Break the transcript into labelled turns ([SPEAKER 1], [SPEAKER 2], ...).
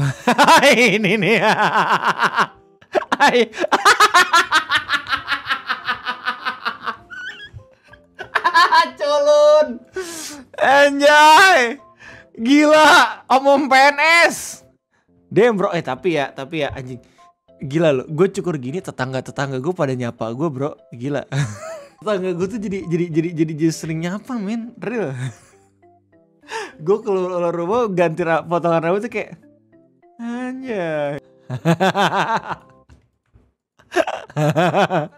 [SPEAKER 1] Ini nih. Hai. Culun. Anjay. Gila, omong PNS. Damn bro, tapi ya anjing. Gila loh, gue cukur gini tetangga gue pada nyapa gue bro, gila. Tetangga gue tuh jadi sering nyapa men, real. Gue keluar rumah ganti potongan rambut tuh kayak anjay.